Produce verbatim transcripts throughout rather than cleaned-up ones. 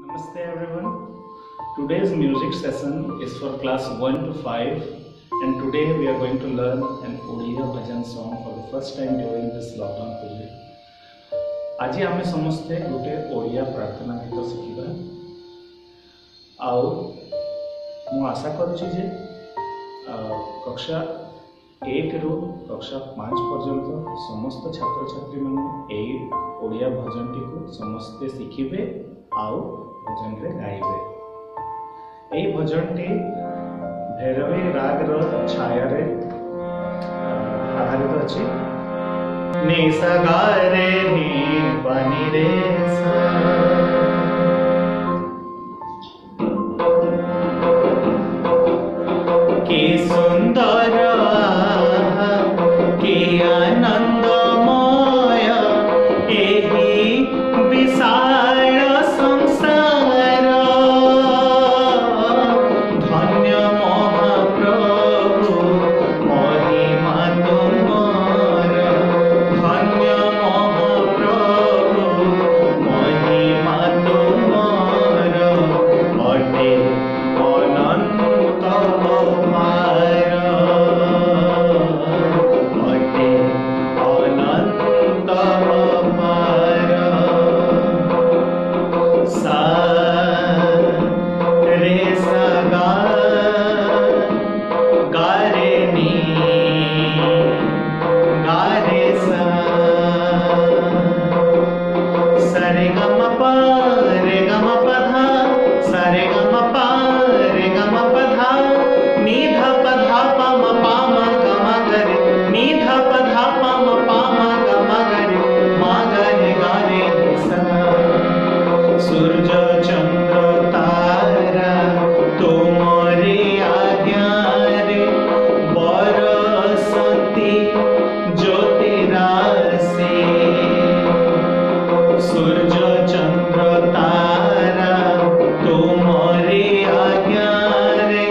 Namaste everyone. Today's music session is for class one to five, and today we are going to learn an Odia bhajan song for the first time during this lockdown period. आज आम समस्ते गोटे ओडिया प्रार्थना गीत शिखा आउ आशा करुच्ची जे कक्षा एक रु कक्षा पाँच पर्यंत समस्त छात्र छात्री मैंने यही ओडिया भजन टी को समस्ते शिखिबे आउ भजन रे गाइबे। यही भजन टी भैरवी राग रो छाया रे आधारित अछि। नि सा गा रे नि पानी रे सा कि सुंदर कि आनंदमय एही विशाल संसार। धन्य महाप्रभु महिमा तुमर, धन्य महाप्रभु महिमा तुमर अटे अनंत अपार, अटे अनंत अपार। सा रे सा गा गा रे नी गा रे सा सा रे ग म प रे ग म प धा सा रे ग म प रे ग म प धा नी ध प धा प म प म ग म ग रे नी ध प धा प म प म ग म ग रे म ग रे ग रे सा। सूर्य चंद्र तारा तुमरे आज्ञा रे बरसती ज्योतिराशि। सूर्य चंद्र तारा तुमरे आज्ञा रे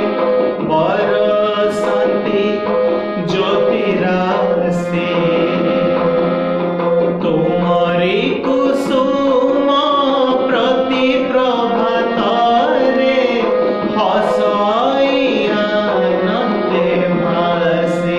बरसती ज्योतिराशि। तुमरी कुसुम प्रति प्रभात रे हसई आनंदे भासि।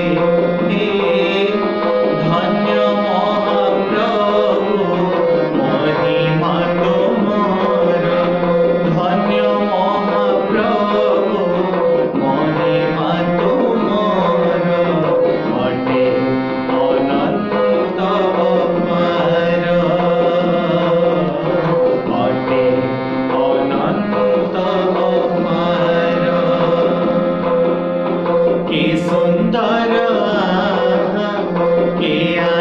धन्य महाप्रभु महिमा तुमर, धन्य महाप्रभु महिमा तुमर अटे अनंत अपार, अटे अनंत अपार। कि सुंदर कि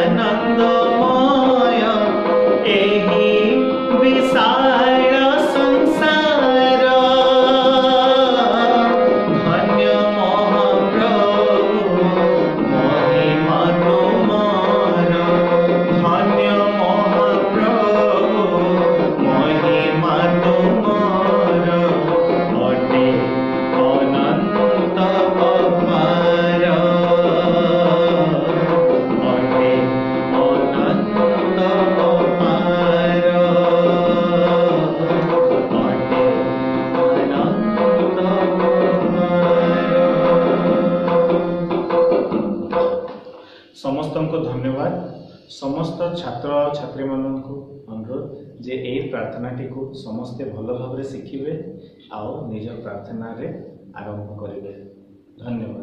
आनंदमय एही विशाल संसार। धन्य महाप्रभु महिमा तुमर, धन्य महाप्रभु महिमा तुमर अटे अनंत अपार, अटे अनंत अपार, अटे अनंत अपार। समस्त को धन्यवाद। समस्त छात्र छात्री मान को अनुरोध जे ए प्रार्थनाटी को समस्ते भल भाव शिखिबे आउ निज प्रार्थना रे आरंभ करिवे। धन्यवाद।